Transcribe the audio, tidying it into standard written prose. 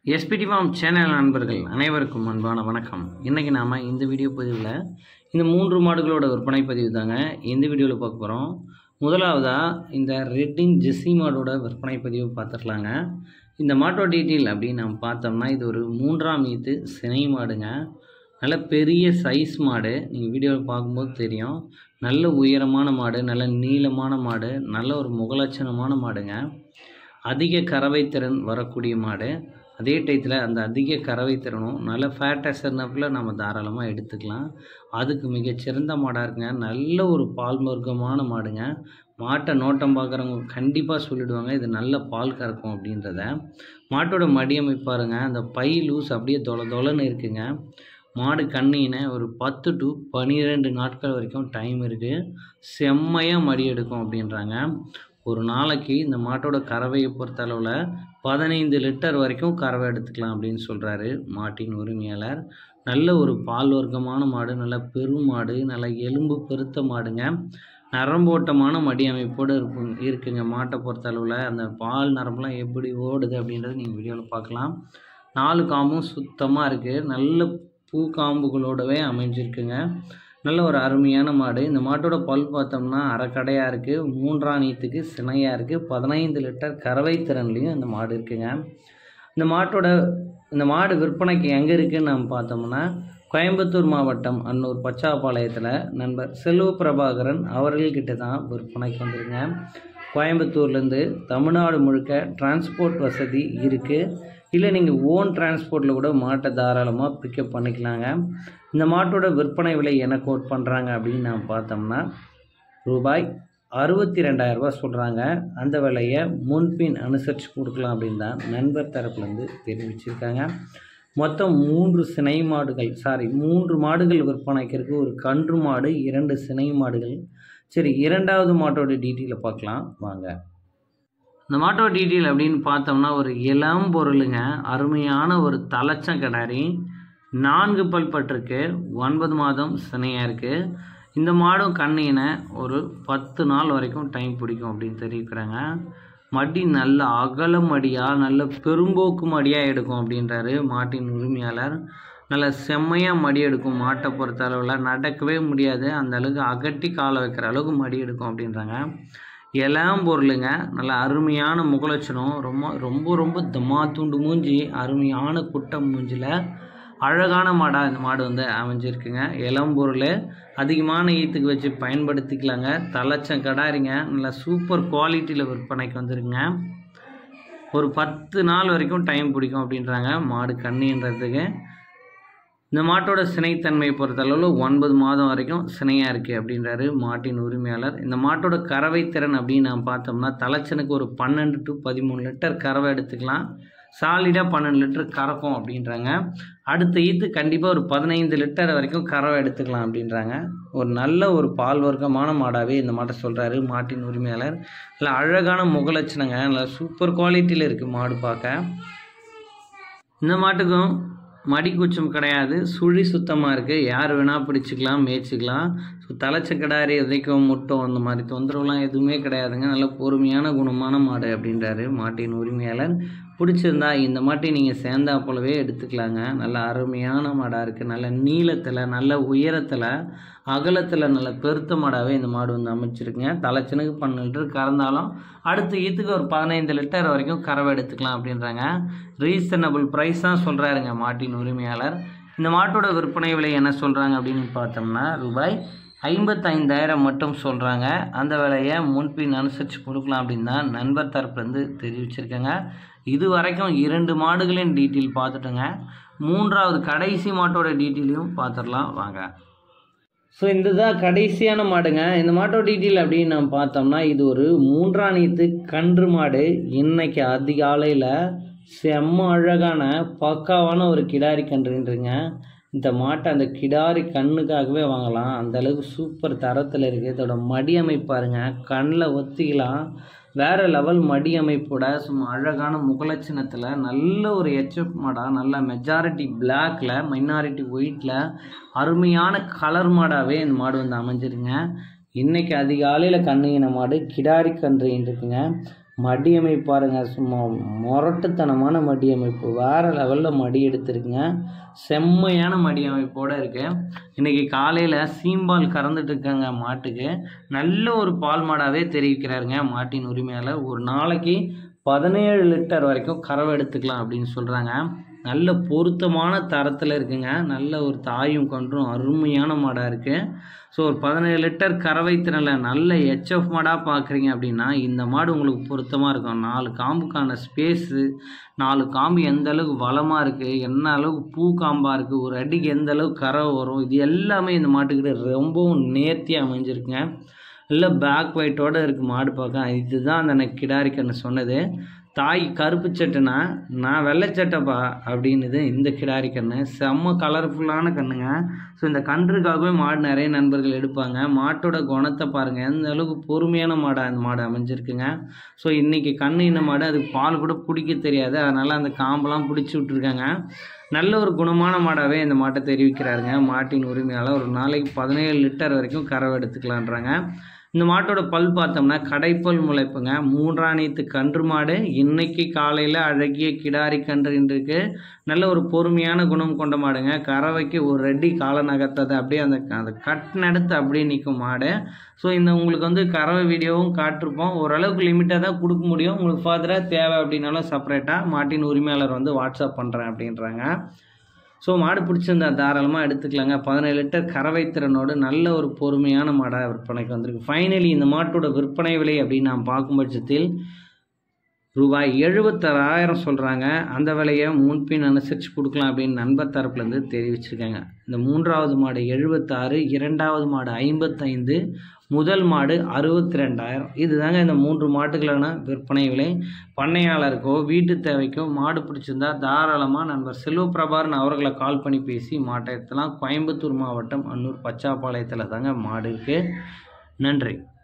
SPD form channel நண்பர்கள் அனைவருக்கும் அன்பான வணக்கம். இன்றைக்கி நாம் இந்த வீடியோ பதிவில் இந்த 3 மாடுகளோட விற்பனை பதிவு தாங்க இந்த வீடியோவில் பார்க்க போகிறோம். முதலாவதாக இந்த ரெட்டிங் ஜெர்சி மாடோட விற்பனை பதிவு பார்த்துடலாங்க. இந்த மாட்டோட டீட்டெயில் அப்படின்னு நம்ம பார்த்தோம்னா இது ஒரு 3ஆம் ஈத்து சினை மாடுங்க. நல்ல பெரிய சைஸ் மாடு, நீங்கள் வீடியோவில் பார்க்கும்போது தெரியும். நல்ல உயரமான மாடு, நல்ல நீளமான மாடு, நல்ல ஒரு முகலட்சணமான மாடுங்க. அதிக கறவை திறன் வரக்கூடிய மாடு. அதே டயத்தில் அந்த அதிக கறவை திறனும் நல்ல ஃபேட்டஸ் இருந்தப்பில் நம்ம தாராளமாக எடுத்துக்கலாம். அதுக்கு மிகச்சிறந்த மாடாக இருக்குங்க. நல்ல ஒரு பால் வர்க்கமான மாடுங்க. மாட்டை நோட்டம் பார்க்குறவங்க கண்டிப்பாக சொல்லிவிடுவாங்க இது நல்ல பால் கறக்கும் அப்படின்றத. மாட்டோட மடியமைப்பாருங்க, அந்த பை லூஸ் அப்படியே தொலைன்னு இருக்குங்க. மாடு கண்ணின ஒரு 10 to 12 நாட்கள் வரைக்கும் டைம் இருக்குது. செம்மையாக மடி எடுக்கும் அப்படின்றாங்க. ஒரு நாளைக்கு இந்த மாட்டோட கறவையை பொறுத்த அளவில் 15 லிட்டர் வரைக்கும் கறவை எடுத்துக்கலாம் அப்படின்னு சொல்கிறாரு மாட்டின் உரிமையாளர். நல்ல ஒரு பால் வர்க்கமான மாடு, நல்ல பெரும் மாடு, நல்ல எலும்பு பெருத்த மாடுங்க. நரம்போட்டமான மடி அமைப்போடு இருக்குங்க. மாட்டை பொறுத்த அளவில் அந்த பால் நரம்புலாம் எப்படி ஓடுது அப்படின்றது நீங்கள் வீடியோவில் பார்க்கலாம். 4 காம்பும் சுத்தமாக இருக்குது. நல்ல பூ காம்புகளோடவே அமைஞ்சிருக்குங்க. நல்ல ஒரு அருமையான மாடு. இந்த மாட்டோட பல் பார்த்தோம்னா அரைக்கடையாக இருக்குது. 3ஆம் ஈத்துக்கு சினையாக இருக்குது. 15 லிட்டர் கறவை திறன்லையும் இந்த மாடு இருக்குங்க. இந்த மாடு விற்பனைக்கு எங்கே இருக்குதுன்னு நம்ம பார்த்தோம்னா கோயம்புத்தூர் மாவட்டம் அன்னூர் பச்சாப்பாளையத்தில் நண்பர் செல்வ பிரபாகரன் அவர்கள்கிட்ட தான் விற்பனைக்கு வந்துருங்க. கோயம்புத்தூர்லேருந்து தமிழ்நாடு முழுக்க டிரான்ஸ்போர்ட் வசதி இருக்குது. இல்லை நீங்கள் ஓன் டிரான்ஸ்போர்ட்டில் கூட மாட்டை தாராளமாக பிக்கப் பண்ணிக்கலாங்க. இந்த மாட்டோட விற்பனை விலை என்ன கோட் பண்ணுறாங்க அப்படின்னு நாம் பார்த்தோம்னா ரூபாய் 62,000 சொல்கிறாங்க. அந்த விலையை முன்பின் அனுசரித்து கொடுக்கலாம் அப்படின்னு தான் நண்பர் தரப்புலேருந்து தெரிவிச்சிருக்காங்க. மொத்தம் 3 மாடுகள் விற்பனைக்கு இருக்குது. ஒரு கன்று மாடு, 2 சினை மாடுகள். சரி, 2வது மாட்டோட டீட்டெயிலை பார்க்கலாம் வாங்க. இந்த மாட்டோட டீட்டெயில் அப்படின்னு பார்த்தோம்னா ஒரு இளம் பொருளுங்க. அருமையான ஒரு தலைச்சம் கிடாரி. 4 பல் பட்டிருக்கு. 9 மாதம் சினையாக இருக்குது. இந்த மாடும் கண்ணின ஒரு 10 நாள் வரைக்கும் டைம் பிடிக்கும் அப்படின்னு தெரிவிக்கிறாங்க. மடி நல்ல அகல மடியாக நல்ல பெரும்போக்கு மடியாக எடுக்கும் அப்படின்றாரு மாட்டின் உரிமையாளர். நல்ல செம்மையாக மடி எடுக்கும். மாட்டை பொறுத்த அளவில் நடக்கவே முடியாது, அந்த அளவுக்கு அகட்டி காலை வைக்கிற அளவுக்கு மடி எடுக்கும் அப்படின்றாங்க. இளம் பொருளுங்க. நல்ல அருமையான முகலட்சணம். ரொம்ப தமாத்துண்டு மூஞ்சி, அருமையான குட்டை மூஞ்சில் அழகான மாடாக இந்த மாடு அமைஞ்சிருக்குங்க. இளம் பொருள் அதிகமான ஈத்துக்கு வச்சு பயன்படுத்திக்கலாங்க. தலைச்சம் கடாரிங்க. நல்ல சூப்பர் குவாலிட்டியில் விற்பனைக்கு வந்துருக்குங்க. ஒரு 10 நாள் வரைக்கும் டைம் பிடிக்கும் அப்படின்றாங்க மாடு கண்ணின்றதுக்கு. இந்த மாட்டோட சினைத்தன்மையை பொறுத்தளவில் 9 மாதம் வரைக்கும் சினையாக இருக்குது அப்படின்றாரு மாட்டின் உரிமையாளர். இந்த மாட்டோட கறவை திறன் அப்படின்னு நாம் பார்த்தோம்னா தலைச்சனுக்கு ஒரு 12 to 13 லிட்டர் கறவை எடுத்துக்கலாம். சாலிடாக 12 லிட்டர் கறக்கும் அப்படின்றாங்க. அடுத்த ஈத்து கண்டிப்பாக ஒரு 15 லிட்டர் வரைக்கும் கறவை எடுத்துக்கலாம் அப்படின்றாங்க. ஒரு நல்ல ஒரு பால் வர்க்கமான மாடாகவே இந்த மாட்டை சொல்கிறாரு மாட்டின் உரிமையாளர். நல்ல அழகான முகலட்சணங்க. நல்ல சூப்பர் குவாலிட்டியில் இருக்குது மாடு பார்க்க. இந்த மாட்டுக்கும் மடி கூச்சம் கிடையாது, சுழி சுத்தமாக இருக்குது. யார் வேணால் பிடிச்சிக்கலாம், மேய்ச்சிக்கலாம். ஸோ தலைச்ச கிடாரி எதைக்கும் முட்டம் அந்த மாதிரி தொந்தரவுலாம் எதுவுமே கிடையாதுங்க. நல்ல பொறுமையான குணமான மாடு அப்படின்றாரு மாட்டின் உரிமையாளர். பிடிச்சிருந்தா இந்த மாட்டை நீங்கள் சேர்ந்தா போலவே எடுத்துக்கலாங்க. நல்ல அருமையான மாடாக இருக்குது. நல்ல நீளத்தில், நல்ல உயரத்தில், அகலத்தில் நல்ல பெருத்த மாடாகவே இந்த மாடு அமைச்சிருக்குங்க. தலைச்சனுக்கு 12 லிட்டர் கறந்தாலும் அடுத்த ஈத்துக்கு ஒரு 15 லிட்டர் வரைக்கும் கறவை எடுத்துக்கலாம் அப்படின்றாங்க. ரீசனபிள் ப்ரைஸ் தான் சொல்கிறாருங்க மாட்டின் உரிமையாளர். இந்த மாட்டோட விற்பனை விலை என்ன சொல்கிறாங்க அப்படின்னு பார்த்தோம்னா ரூபாய் 55,000 மட்டும் சொல்கிறாங்க. அந்த விலையை முன்பின் அனுசரித்து கொடுக்கலாம் அப்படின்னு தான் நண்பர் தரப்புலேருந்து தெரிவிச்சிருக்காங்க. இது வரைக்கும் 2 மாடுகளின் டீட்டெயில் பார்த்துட்டோங்க. 3வது கடைசி மாட்டோட டீட்டெயிலையும் பார்த்துடலாம் வாங்க. ஸோ இதுதான் கடைசியான மாடுங்க. இந்த மாட்டோட டீட்டெயில் அப்படின்னு நம்ம பார்த்தோம்னா இது ஒரு 3ஆம் ஈத்து கன்று மாடு. இன்னைக்கு அதிகாலையில் செம்ம அழகான பக்காவான ஒரு கிடாரி கன்றுன்றீங்க. இந்த மாட்டை அந்த கிடாரி கண்ணுக்காகவே வாங்கலாம், அந்த அளவுக்கு சூப்பர் தரத்தில் இருக்குது. இதோட மடி அமைப்பாருங்க, கண்ணில் ஒத்திக்கலாம். வேறு லெவல் மடி அமைப்போட சும்மா அழகான முகலட்சணத்தில் நல்ல ஒரு எச்எஃப் மாடாக, நல்ல மெஜாரிட்டி பிளாக்கில் மைனாரிட்டி ஒயிட்டில் அருமையான கலர் மாடாகவே இந்த மாடு அமைஞ்சிருங்க. இன்றைக்கி அதிகாலையில் கண்ணுங்கின மாடு கிடாரி கன்று இருக்குங்க. மடி அமைப்பு பாருங்கள், சும்மா முரட்டுத்தனமான மடி அமைப்பு, வேறு லெவலில் மடி எடுத்துருக்குங்க. செம்மையான மடி அமைப்போடு இருக்குது. இன்றைக்கி காலையில் சீம்பால் கறந்துட்டு இருக்காங்க மாட்டுக்கு. நல்ல ஒரு பால் மாடாகவே தெரிவிக்கிறாருங்க மாட்டின் உரிமையாளர். ஒரு நாளைக்கு 17 லிட்டர் வரைக்கும் கறவை எடுத்துக்கலாம் அப்படின்னு சொல்கிறாங்க. நல்ல பொருத்தமான தரத்தில் இருக்குங்க. நல்ல ஒரு தாயும் கன்றும் அருமையான மாடாக இருக்குது. ஸோ ஒரு 17 லிட்டர் கறவை திறனில் நல்ல ஹெச்எஃப் மாடாக பார்க்குறீங்க அப்படின்னா இந்த மாடு உங்களுக்கு பொருத்தமாக இருக்கும். 4 காம்புக்கான ஸ்பேஸு, 4 காம்பு எந்த அளவுக்கு வளமாக இருக்குது, என்ன அளவுக்கு பூ காம்பாக இருக்குது, ஒரு அடிக்கு எந்த அளவுக்கு கறவை வரும், இது எல்லாமே இந்த மாட்டுக்கிட்ட ரொம்பவும் நேர்த்தியாக அமைஞ்சிருக்குங்க. நல்ல பேக் ஒயிட்டோடு இருக்குது மாடு பார்க்க. இதுதான் அந்த கிடாரி கண்ணு சொன்னது. தாய் கருப்பு சட்டைனா நான் வெள்ளை சட்டைப்பா அப்படின்னுது இந்த கிடாரி கண்ணு. செம்ம கலர்ஃபுல்லான கண்ணுங்க. ஸோ இந்த கன்றுக்காகவே மாடு நிறைய நண்பர்கள் எடுப்பாங்க. மாட்டோட குணத்தை பாருங்கள், எந்த அளவுக்கு பொறுமையான மாடாக அந்த மாடு அமைஞ்சிருக்குங்க. ஸோ இன்றைக்கி கண்ணு இன்ன மாடு, அதுக்கு பால் கூட பிடிக்க தெரியாது, அதனால் அந்த காம்பெல்லாம் பிடிச்சி விட்ருக்காங்க. நல்ல ஒரு குணமான மாடாகவே இந்த மாட்டை தெரிவிக்கிறாருங்க மாட்டின் உரிமையாளர். ஒரு நாளைக்கு 17 லிட்டர் வரைக்கும் கறவை எடுத்துக்கலான்றாங்க. இந்த மாட்டோட பல் பார்த்தோம்னா கடைப்பல் முளைப்புங்க. 3ஆம் கன்று மாடு. இன்னைக்கு காலையில் அழகிய கிடாரி கன்று இருக்கு. நல்ல ஒரு பொறுமையான குணம் கொண்ட மாடுங்க. கறவைக்கு ஒரு ரெடி காலை நகர்த்தது அப்படியே அந்த கட் நடத்து அப்படியே நிற்கும் மாடு. ஸோ இந்த உங்களுக்கு கறவை வீடியோவும் காட்டிருப்போம். ஓரளவுக்கு லிமிட்டாக தான் கொடுக்க முடியும். உங்களுக்கு ஃபர்தராக தேவை அப்படின்னாலும் செப்பரேட்டாக மாட்டின் உரிமையாளர் வாட்ஸ்அப் பண்ணுறேன் அப்படின்றாங்க. ஸோ மாடு பிடிச்சிருந்தா தாராளமாக எடுத்துக்கலாங்க. 17 லிட்டர் கறவை திறனோடு நல்ல ஒரு பொறுமையான மாடாக விற்பனைக்கு வந்திருக்கு. ஃபைனலி இந்த மாட்டோட விற்பனை விலை அப்படின்னு நாம் பார்க்கும் பட்சத்தில் ரூபாய் 76,000 சொல்கிறாங்க. அந்த விலையை முன்பின் அனுசரித்து கொடுக்கலாம் அப்படின்னு நண்பர் தரப்புலேருந்து தெரிவிச்சிருக்காங்க. இந்த 3வது மாடு 76, 2வது மாடு 55, முதல் மாடு 62,000. இதுதாங்க இந்த 3 மாட்டுகளான விற்பனை விலை. பண்ணையாளருக்கோ வீட்டு தேவைக்கோ மாடு பிடிச்சிருந்தா தாராளமாக நண்பர் செல்வப்பிரபாரன் அவர்களை கால் பண்ணி பேசி மாட்டை எடுத்துலாம். கோயம்புத்தூர் மாவட்டம் அன்னூர் பச்சாப்பாளையத்தில் தாங்க மாடு இருக்குது. நன்றி.